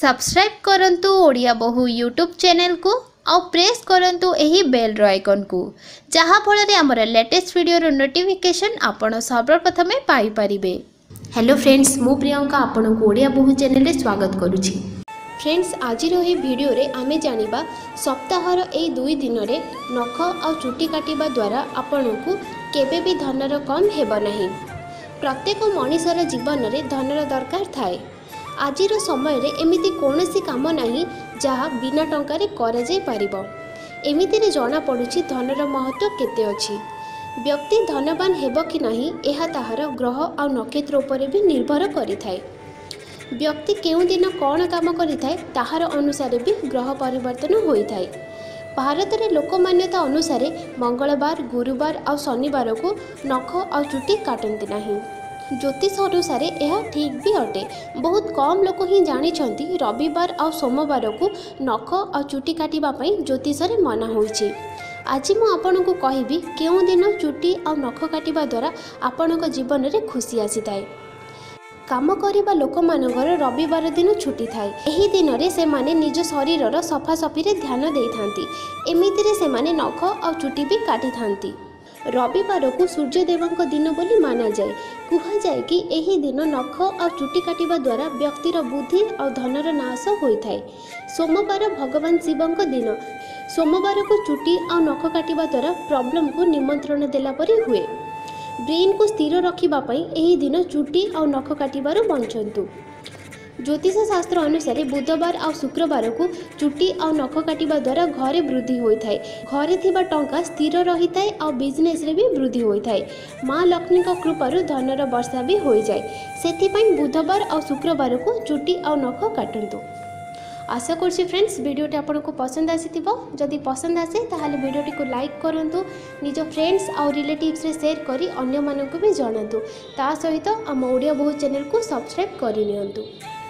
Subscribe करंतु ओडिया बहु YouTube channel को और प्रेस करंतु एही बेल रो आइकन को जहाँ फल आमर लेटेस्ट वीडियो रो नोटिफिकेशन आपण सर्वप्रथम पाई परिबे। हेलो फ्रेंड्स, मु प्रियंका आपण को ओडिया बहु चैनल रे स्वागत करूची। फ्रेंड्स, आज रो वीडियो रे आमे जानिबा सप्ताहर ए 2 दिन रे नख और चुटी काटिबा द्वारा आपण को केबे भी धनर कम हेबो नहीं। प्रत्येक मनुष्यर जीवन रे धनर दरकार थाए। आजिर समय रे एमिति कोनोसी काम नाही जहाँ बिना टंकारे करा जाय पारिबो। एमितिरे जना पड़ुछि धनर महत्व केते अछि। व्यक्ति धनवान हेबो कि नाही एहा ताहार ग्रह और नक्षत्र उपरे भी निर्भर करिथाय। व्यक्ति केउं दिन कौन काम करिथाय ताहार अनुसार भी ग्रह परिवर्तन होइथाय। भारत रे लोकमान्यता अनुसार मंगलवार, गुरुवार और शनिवार को नख और चुटी काटती नहीं। ज्योतिष अनुसार यह ठीक भी अटे। बहुत कम लोक ही जानिछंती रविवार और सोमवार को नख और चुटी काटिबा पई ज्योतिष रे मना होइछि। आज मु आपनको कहिबी केउं दिन चुटी और नख काटिबा द्वारा आपनक जीवन रे खुशी आसीथाय। काम करिबा लोक मानकर रविवार दिन छुट्टी थाए। एही दिन रे से माने निज शरीरर सफासफी रे ध्यान देइथांती। एमितिरे से माने नख और चुटी भी काटी थांती। रविवार को सूर्यदेवଙ୍କ दिन बोली माना जाए। कहा जाए कि एही दिन नख और चुटी काटिबा द्वारा व्यक्तिर बुद्धि और धनर नाश होइथाय। सोमवार भगवान शिवଙ୍କ दिन। सोमवार को चुटी और नख काटिबा द्वारा प्रॉब्लम को निमंत्रण देला परि हुए। ब्रेन को स्थिर रखिबा पई एही दिन चुटी और नख काटिबार बंचंतु। ज्योतिष शास्त्र अनुसार बुधवार और शुक्रवार को चुटी और नख काटिबा द्वारा घरे वृद्धि होइथाय। घरे थिबा टंका स्थिर रहिथाय और बिजनेस रे भी वृद्धि होइथाय। माँ लक्ष्मी का कृपारु धनर वर्षा भी हो जाए। सेथि पई बुधवार और शुक्रवार को चुटी और नख काटंतु। आशा करछि फ्रेंड्स वीडियोटी आपको पसंद आसीथिबो। जदि पसंद आसे ताहाले वीडियोटी को लाइक करंतु, निज फ्रेंड्स और रिलेटिव्स रे शेयर करी अन्य मानकु भी जणांतु। ता सहित आम ओडिया बहु चैनल को सब्सक्राइब करि नियंतु।